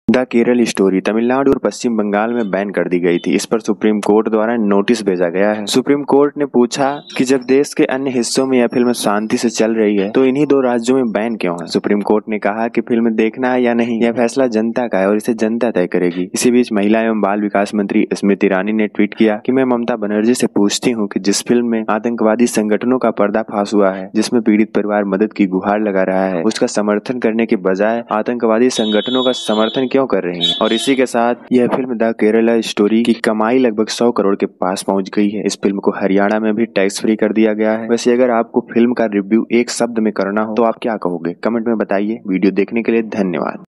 The Kerala story Tamil Nadu और पश्चिम बंगाल में ban कर दी गई थी। इस पर सुप्रीम कोर्ट द्वारा नोटिस भेजा गया है। सुप्रीम कोर्ट ने पूछा कि जब देश के अन्य हिस्सों में यह फिल्म शांति से चल रही है तो इन्हीं दो राज्यों में बैन क्यों है। सुप्रीम कोर्ट ने कहा कि फिल्म देखना है या नहीं यह फैसला जनता का है और इसे जनता तय करेगी। इसी बीच महिला एवं बाल विकास मंत्री स्मृति ईरानी ने ट्वीट किया कि मैं ममता बनर्जी से पूछती हूँ कि जिस फिल्म में आतंकवादी संगठनों का पर्दाफाश हुआ है, जिसमें पीड़ित परिवार मदद की गुहार लगा रहा है, उसका समर्थन करने के बजाय आतंकवादी संगठनों का समर्थन क्यों कर रही है। और इसी के साथ यह फिल्म द केरला स्टोरी की कमाई लगभग 100 करोड़ के पास पहुंच गई है। इस फिल्म को हरियाणा में भी टैक्स फ्री कर दिया गया है। वैसे अगर आपको फिल्म का रिव्यू एक शब्द में करना हो तो आप क्या कहोगे, कमेंट में बताइए। वीडियो देखने के लिए धन्यवाद।